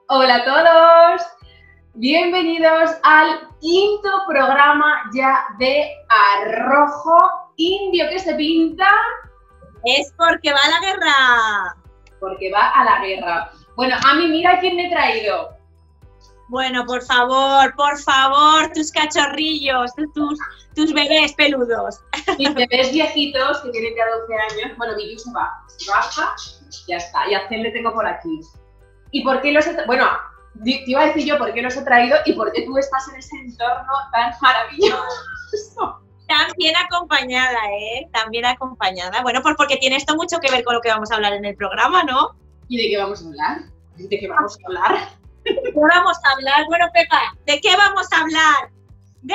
Hola a todos, bienvenidos al quinto programa ya de Arrojo Indio que se pinta. Es porque va a la guerra. Porque va a la guerra. Bueno, a mí mira quién me he traído. Bueno, por favor, tus cachorrillos, tus bebés peludos. Mis bebés viejitos que tienen ya 12 años. Bueno, mi se va, baja, ya está. Y a Zen le tengo por aquí. ¿Y por qué los he traído? Bueno, te iba a decir yo por qué los he traído y por qué tú estás en ese entorno tan maravilloso. Tan bien acompañada, ¿eh? Tan bien acompañada. Bueno, pues porque tiene esto mucho que ver con lo que vamos a hablar en el programa, ¿no? ¿Y de qué vamos a hablar? ¿De qué vamos a hablar? ¿De qué vamos a hablar? Bueno, Pepa, ¿de qué vamos a hablar? ¡De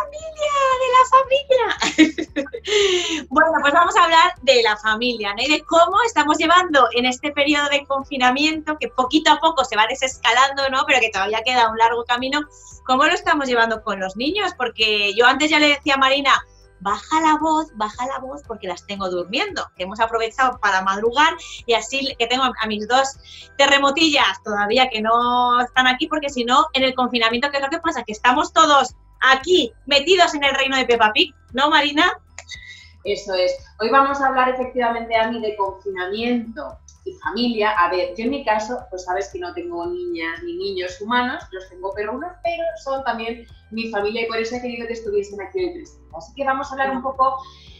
la familia! Bueno, pues vamos a hablar de la familia, ¿no? Y de cómo estamos llevando en este periodo de confinamiento, que poquito a poco se va desescalando, ¿no? Pero que todavía queda un largo camino. ¿Cómo lo estamos llevando con los niños? Porque yo antes ya le decía a Marina, baja la voz, porque las tengo durmiendo, que hemos aprovechado para madrugar y así que tengo a mis dos terremotillas todavía que no están aquí, porque si no, en el confinamiento, ¿qué es lo que pasa? Que estamos todos aquí, metidos en el reino de Peppa Pig, ¿no, Marina? Eso es. Hoy vamos a hablar efectivamente, Ami, de confinamiento y familia. A ver, yo en mi caso, pues sabes que no tengo niñas ni niños humanos, los tengo perrunos, pero son también mi familia y por eso he querido que estuviesen aquí hoy presentes. Así que vamos a hablar un poco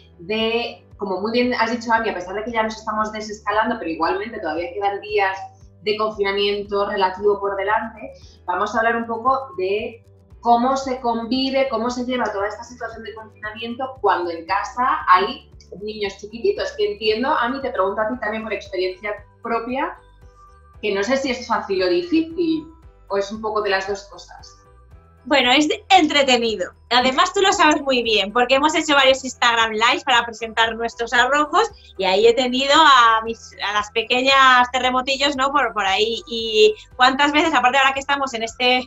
de, como muy bien has dicho, Ami, a pesar de que ya nos estamos desescalando, pero igualmente todavía quedan días de confinamiento relativo por delante, vamos a hablar un poco de cómo se convive, cómo se lleva toda esta situación de confinamiento cuando en casa hay niños chiquititos, que entiendo, a mí te pregunto a ti también por experiencia propia, que no sé si es fácil o difícil, o es un poco de las dos cosas. Bueno, es entretenido. Además, tú lo sabes muy bien, porque hemos hecho varios Instagram Lives para presentar nuestros arrojos y ahí he tenido a las pequeñas terremotillos, ¿no? Por ahí. Y cuántas veces, aparte ahora que estamos en este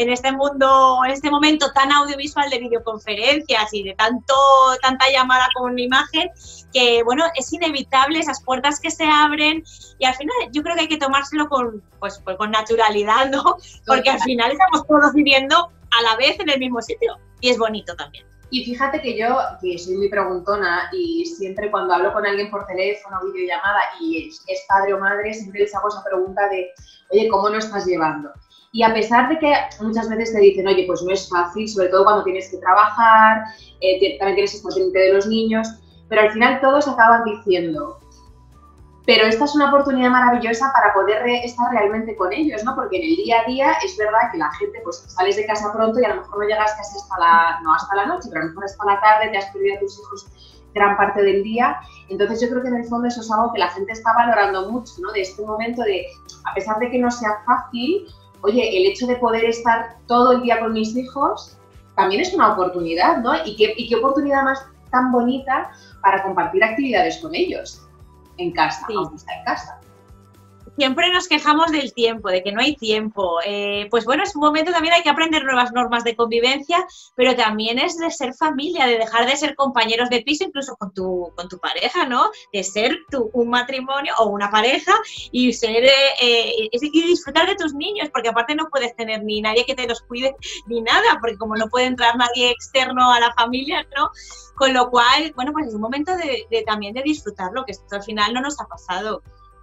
mundo, en este momento tan audiovisual de videoconferencias y de tanta llamada con imagen, que, bueno, es inevitable esas puertas que se abren y al final yo creo que hay que tomárselo con naturalidad, ¿no? Porque al final estamos todos viviendo a la vez en el mismo sitio y es bonito también. Y fíjate que yo, que soy muy preguntona y siempre cuando hablo con alguien por teléfono o videollamada y es padre o madre, siempre les hago esa pregunta de, oye, ¿cómo lo estás llevando? Y a pesar de que muchas veces te dicen, oye, pues no es fácil, sobre todo cuando tienes que trabajar, también tienes que estar pendiente de los niños, pero al final todos acaban diciendo, pero esta es una oportunidad maravillosa para poder estar realmente con ellos, ¿no? Porque en el día a día es verdad que la gente, pues sales de casa pronto y a lo mejor no llegas casi hasta la noche, pero a lo mejor hasta la tarde, te has perdido a tus hijos gran parte del día. Entonces yo creo que en el fondo eso es algo que la gente está valorando mucho, ¿no? De este momento de, a pesar de que no sea fácil, oye, el hecho de poder estar todo el día con mis hijos también es una oportunidad, ¿no? Y qué oportunidad más tan bonita para compartir actividades con ellos. En casa, sí. Aunque está en casa. Siempre nos quejamos del tiempo, de que no hay tiempo. Pues bueno, es un momento también, hay que aprender nuevas normas de convivencia, pero también es de ser familia, de dejar de ser compañeros de piso, incluso con tu pareja, ¿no? De ser un matrimonio o una pareja y disfrutar de tus niños, porque aparte no puedes tener ni nadie que te los cuide ni nada, porque como no puede entrar nadie externo a la familia, ¿no? Con lo cual, bueno, pues es un momento también de disfrutarlo, que esto al final no nos ha pasado.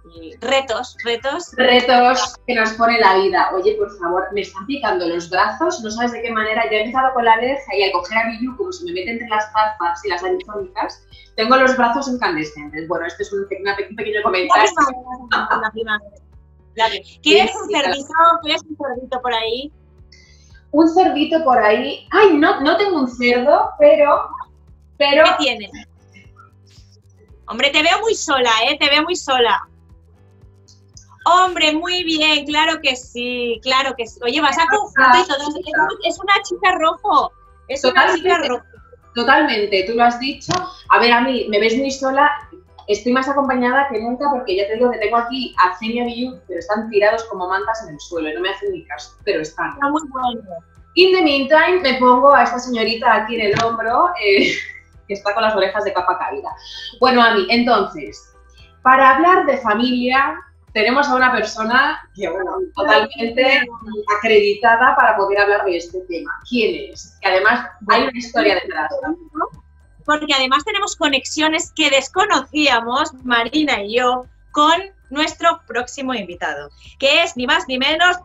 Retos que nos pone la vida. Oye, por favor, me están picando los brazos, no sabes de qué manera. Yo he empezado con la alergia y al coger a Biyu, como se me mete entre las gafas y las arizónicas, tengo los brazos incandescentes. Bueno, este es un pequeño comentario. ¿Quieres un cerdito? ¿Quieres un cerdito por ahí? Un cerdito por ahí. Ay, no tengo un cerdo, pero... ¿Qué tienes? Hombre, te veo muy sola, te veo muy sola. Hombre, muy bien, claro que sí, claro que sí. Oye, vas a conjunto y todo. Es una chica rojo. Es una chica rojo. Totalmente, tú lo has dicho. A ver, a mí me ves muy sola. Estoy más acompañada que nunca porque ya te digo que tengo aquí a Zen y a Biyu, pero están tirados como mantas en el suelo y no me hacen ni caso, pero están. Está muy bueno. In the meantime, me pongo a esta señorita aquí en el hombro, que está con las orejas de capa caída. Bueno, Ami, entonces, para hablar de familia, tenemos a una persona que, bueno, totalmente acreditada para poder hablar de este tema. ¿Quién es? Que además hay una historia detrás, ¿no? Porque además tenemos conexiones que desconocíamos, Marina y yo, con nuestro próximo invitado, que es ni más ni menos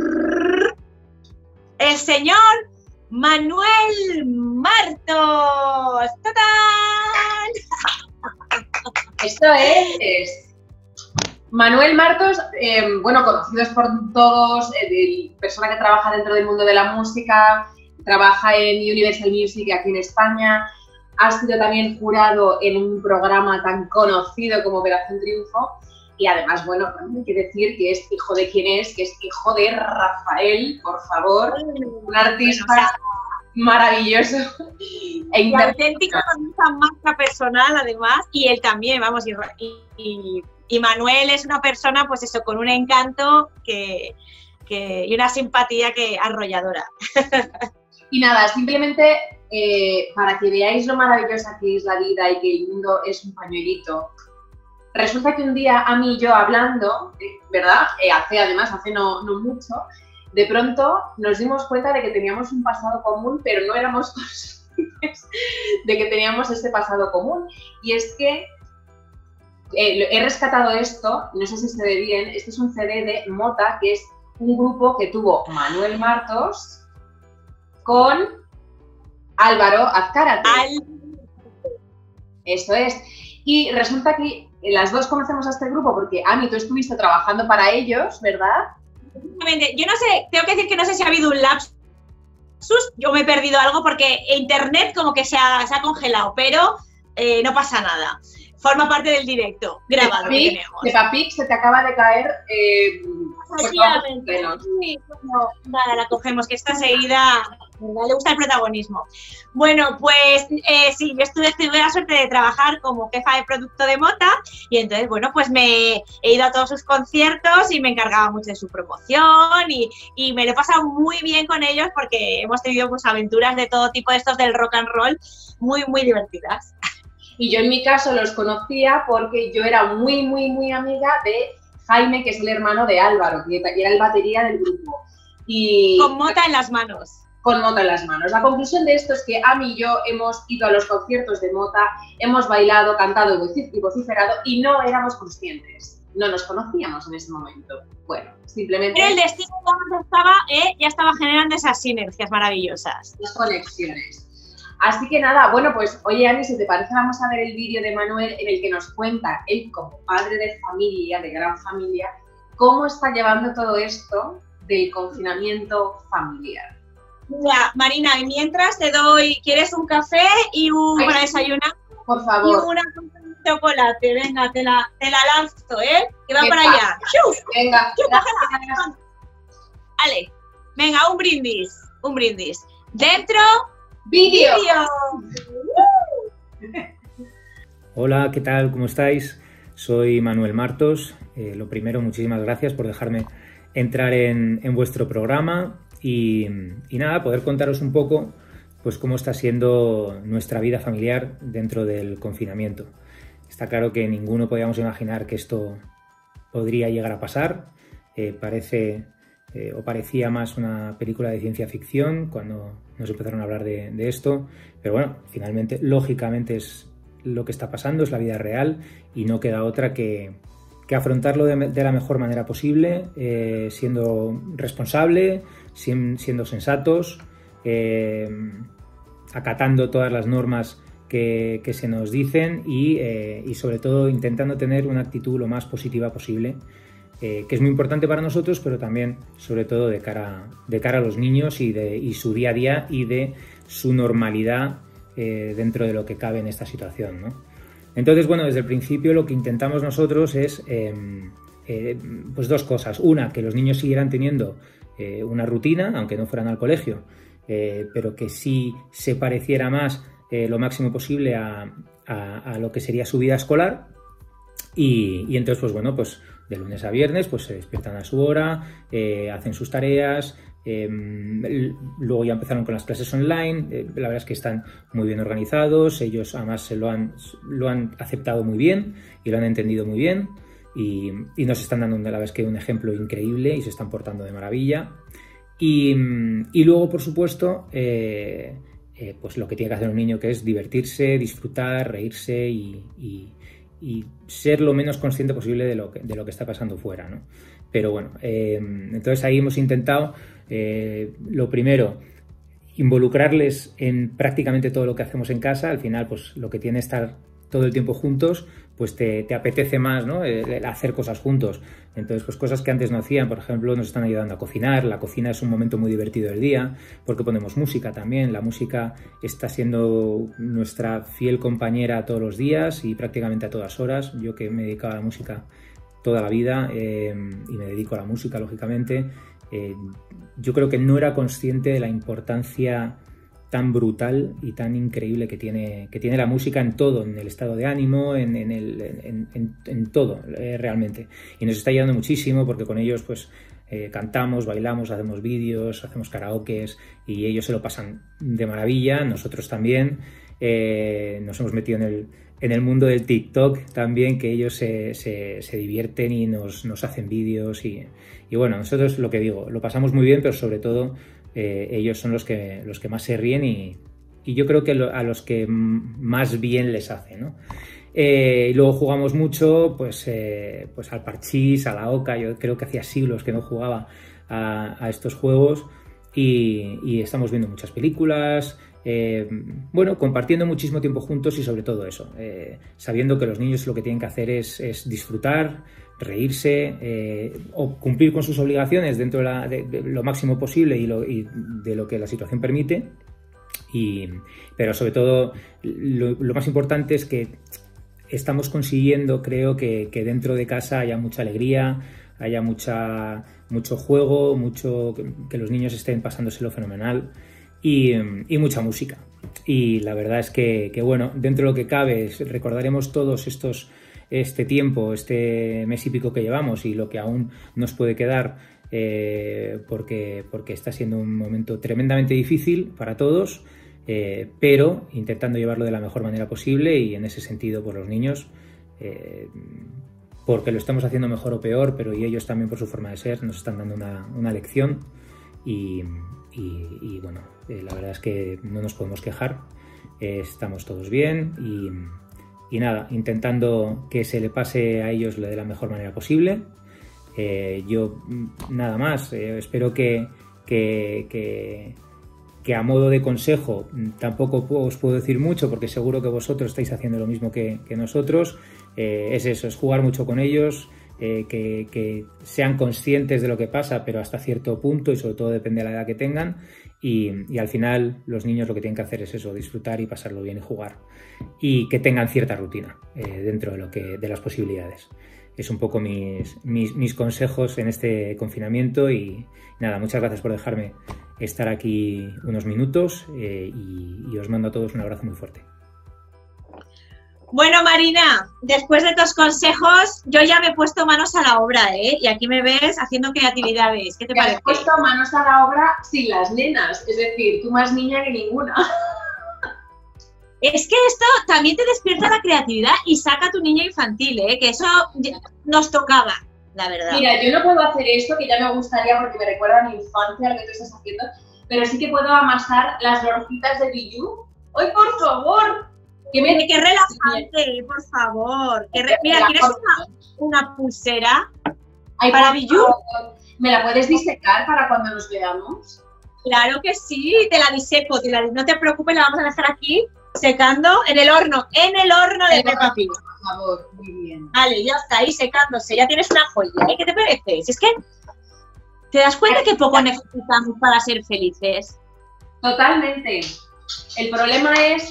el señor Manuel Martos. ¡Tatán! Esto es Manuel Martos, bueno, conocidos por todos, persona que trabaja dentro del mundo de la música, trabaja en Universal Music aquí en España, ha sido también jurado en un programa tan conocido como Operación Triunfo y además, bueno, hay que decir que es hijo de quién es, que es hijo de Rafael, por favor, un artista maravilloso e auténtico con esa marca personal además, y él también, vamos, y Manuel es una persona, pues eso, con un encanto y una simpatía arrolladora. Y nada, simplemente para que veáis lo maravillosa que es la vida y que el mundo es un pañuelito. Resulta que un día a mí y yo hablando, ¿verdad? Hace no mucho, de pronto nos dimos cuenta de que teníamos un pasado común, pero no éramos conscientes de que teníamos ese pasado común. Y es que he rescatado esto, no sé si se ve bien, este es un CD de Mota, que es un grupo que tuvo Manuel Martos con Álvaro Azcárate. Eso es. Y resulta que las dos conocemos a este grupo porque, Ami, tú estuviste trabajando para ellos, ¿verdad? Yo no sé, tengo que decir que no sé si ha habido un lapsus, yo me he perdido algo porque internet como que se ha congelado, pero no pasa nada. Forma parte del directo grabado que tenemos. De Papix se te acaba de caer. Efectivamente. Sí, bueno, nada, la cogemos, que esta seguida le gusta el protagonismo. Bueno, pues sí, yo tuve la suerte de trabajar como jefa de producto de Mota y entonces, bueno, pues he ido a todos sus conciertos y me encargaba mucho de su promoción y me lo he pasado muy bien con ellos porque hemos tenido pues aventuras de todo tipo de estos del rock and roll muy, muy divertidas. Y yo en mi caso los conocía porque yo era muy, muy, muy amiga de Jaime, que es el hermano de Álvaro, que era el batería del grupo. Y con Mota en las manos. Con Mota en las manos. La conclusión de esto es que Ami y yo hemos ido a los conciertos de Mota, hemos bailado, cantado y vociferado y no éramos conscientes. No nos conocíamos en ese momento. Bueno, simplemente... Pero el destino ya estaba generando esas sinergias maravillosas. Las conexiones. Así que nada, bueno, pues oye, Ani, si te parece, vamos a ver el vídeo de Manuel en el que nos cuenta, él como padre de familia, de gran familia, cómo está llevando todo esto del confinamiento familiar. Mira, Marina, y mientras te doy, ¿quieres un café y para desayunar? Por favor. Y una con chocolate, venga, te la lanzo, ¿eh? Que va para allá. Venga. Vale, venga, un brindis. Dentro... ¡Vídeo! Hola, ¿qué tal? ¿Cómo estáis? Soy Manuel Martos. Lo primero, muchísimas gracias por dejarme entrar en vuestro programa y nada, poder contaros un poco pues cómo está siendo nuestra vida familiar dentro del confinamiento. Está claro que ninguno podíamos imaginar que esto podría llegar a pasar. Parecía más una película de ciencia ficción cuando nos empezaron a hablar de esto, pero bueno, finalmente, lógicamente es lo que está pasando, es la vida real y no queda otra que afrontarlo de la mejor manera posible, siendo responsable, siendo sensatos, acatando todas las normas que se nos dicen y sobre todo intentando tener una actitud lo más positiva posible, que es muy importante para nosotros, pero también, sobre todo, de cara a los niños y su día a día y de su normalidad dentro de lo que cabe en esta situación, ¿no? Entonces, bueno, desde el principio lo que intentamos nosotros es pues dos cosas. Una, que los niños siguieran teniendo una rutina, aunque no fueran al colegio, pero que sí se pareciera más lo máximo posible a lo que sería su vida escolar. Y entonces, pues bueno, pues de lunes a viernes pues se despiertan a su hora, hacen sus tareas, luego ya empezaron con las clases online, la verdad es que están muy bien organizados, ellos además lo han aceptado muy bien y lo han entendido muy bien y nos están dando, la verdad es que un ejemplo increíble y se están portando de maravilla. Y luego, por supuesto, pues lo que tiene que hacer un niño, que es divertirse, disfrutar, reírse y ser lo menos consciente posible de lo que está pasando fuera, ¿no? Pero bueno, entonces ahí hemos intentado, lo primero, involucrarles en prácticamente todo lo que hacemos en casa. Al final, pues lo que tiene estar todo el tiempo juntos, pues te apetece más, ¿no? Hacer cosas juntos. Entonces, pues cosas que antes no hacían, por ejemplo, nos están ayudando a cocinar. La cocina es un momento muy divertido del día, porque ponemos música también. La música está siendo nuestra fiel compañera todos los días y prácticamente a todas horas. Yo, que me dedicaba a la música toda la vida y me dedico a la música, lógicamente, yo creo que no era consciente de la importancia tan brutal y tan increíble que tiene la música en todo, en el estado de ánimo, en todo, realmente. Y nos está ayudando muchísimo, porque con ellos pues cantamos, bailamos, hacemos vídeos, hacemos karaokes, y ellos se lo pasan de maravilla, nosotros también. Nos hemos metido en el mundo del TikTok también, que ellos se divierten y nos hacen vídeos y bueno, nosotros, lo que digo, lo pasamos muy bien, pero sobre todo ellos son los que más se ríen y yo creo que a los que más bien les hace, ¿no? Y luego jugamos mucho pues al parchís, a la oca. Yo creo que hacía siglos que no jugaba a estos juegos y estamos viendo muchas películas, bueno, compartiendo muchísimo tiempo juntos y sobre todo eso, sabiendo que los niños lo que tienen que hacer es disfrutar, reírse, o cumplir con sus obligaciones dentro de lo máximo posible y de lo que la situación permite. Pero sobre todo lo más importante es que estamos consiguiendo, creo, que dentro de casa haya mucha alegría, haya mucho juego, que los niños estén pasándoselo fenomenal y mucha música. Y la verdad es que bueno, dentro de lo que cabe, recordaremos todos este tiempo, este mes y pico que llevamos y lo que aún nos puede quedar, porque está siendo un momento tremendamente difícil para todos, pero intentando llevarlo de la mejor manera posible, y en ese sentido por los niños, porque lo estamos haciendo mejor o peor, pero y ellos también por su forma de ser nos están dando una lección y bueno, la verdad es que no nos podemos quejar, estamos todos bien y nada, intentando que se le pase a ellos de la mejor manera posible. Yo nada más, espero que a modo de consejo tampoco os puedo decir mucho, porque seguro que vosotros estáis haciendo lo mismo que nosotros. Es eso, es jugar mucho con ellos, que sean conscientes de lo que pasa, pero hasta cierto punto, y sobre todo depende de la edad que tengan, y al final los niños lo que tienen que hacer es eso, disfrutar y pasarlo bien y jugar, y que tengan cierta rutina dentro de las posibilidades. Es un poco mis consejos en este confinamiento, y nada, muchas gracias por dejarme estar aquí unos minutos, y os mando a todos un abrazo muy fuerte. Bueno, Marina, después de tus consejos, yo ya me he puesto manos a la obra, ¿eh? Y aquí me ves haciendo creatividades. ¿Qué te parece? Has puesto manos a la obra sin las nenas, es decir, tú más niña que ninguna. Es que esto también te despierta la creatividad y saca a tu niña infantil, ¿eh? Que eso nos tocaba, la verdad. Mira, yo no puedo hacer esto, que ya me gustaría porque me recuerda a mi infancia, lo que tú estás haciendo, pero sí que puedo amasar las lorcitas de Biyu. ¡Ay, por favor! ¡Qué relajante, por favor! Mira, ¿quieres una pulsera? Ay, para Biyu? ¿Me la puedes disecar para cuando nos veamos? Claro que sí, te la diseco, no te preocupes, la vamos a dejar aquí secando en el horno de Peppa Pig. Por favor, muy bien. Vale, ya está ahí secándose, ya tienes una joya, ¿eh? ¿Qué te parece? Si es que te das cuenta que poco necesitamos para ser felices. Totalmente. El problema es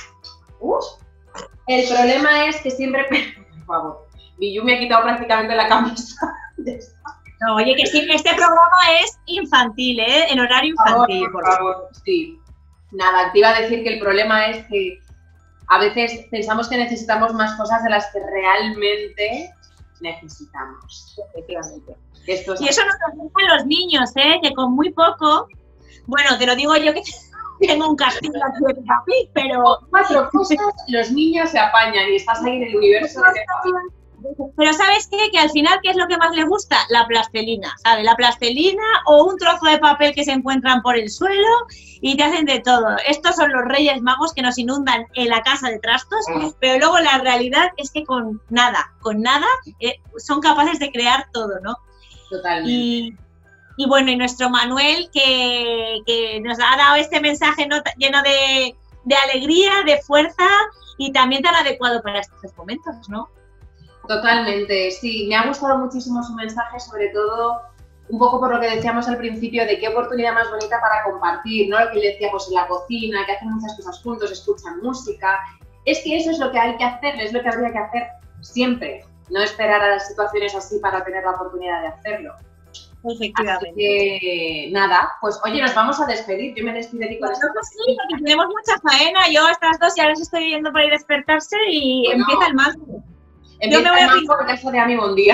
que siempre... Por favor, Biyu me ha quitado prácticamente la camisa. No, oye, que sí, este programa es infantil, ¿eh? En horario infantil. Por favor, sí. Nada, te iba a decir que el problema es que a veces pensamos que necesitamos más cosas de las que realmente necesitamos. Efectivamente. Y eso nos dicen los niños, ¿eh? Que con muy poco... Bueno, te lo digo yo que tengo un castillo aquí de Peppa Pig, pero... Con 4 cosas los niños se apañan y estás ahí en el universo de Peppa Pig. Pero ¿sabes qué? Que al final, ¿qué es lo que más le gusta? La plastelina, ¿sabes? La plastelina o un trozo de papel que se encuentran por el suelo y te hacen de todo. Estos son los Reyes Magos que nos inundan en la casa de trastos, pero luego la realidad es que con nada, son capaces de crear todo, ¿no? Totalmente. Y bueno, y nuestro Manuel que nos ha dado este mensaje, ¿no?, lleno de alegría, de fuerza y también tan adecuado para estos momentos, ¿no? Totalmente, sí. Me ha gustado muchísimo su mensaje, sobre todo un poco por lo que decíamos al principio de qué oportunidad más bonita para compartir, ¿no? Lo que decíamos en la cocina, que hacen muchas cosas juntos, escuchan música. Es que eso es lo que hay que hacer, es lo que habría que hacer siempre. No esperar a las situaciones así para tener la oportunidad de hacerlo. Efectivamente. Así que, nada, pues oye, nos vamos a despedir. Yo me despido de ti con esto. Sí, porque tenemos mucha faena. Yo a estas 2 ya les estoy viendo por ahí despertarse y bueno, empieza el mango. Yo me voy a pintar por casa de Ami un día.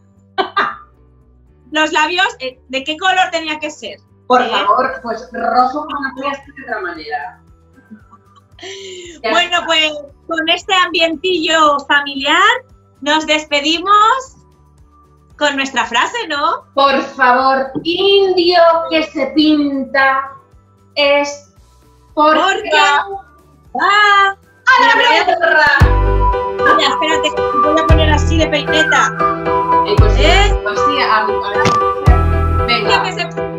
Los labios, ¿de qué color tenía que ser? Por favor, pues rojo con la podía ser de otra manera. Bueno, pues con este ambientillo familiar nos despedimos con nuestra frase, ¿no? Por favor, indio que se pinta es porque va a la guerra. Mira, espérate, voy a poner así de peineta. Pues sí, a ver. Venga. Que se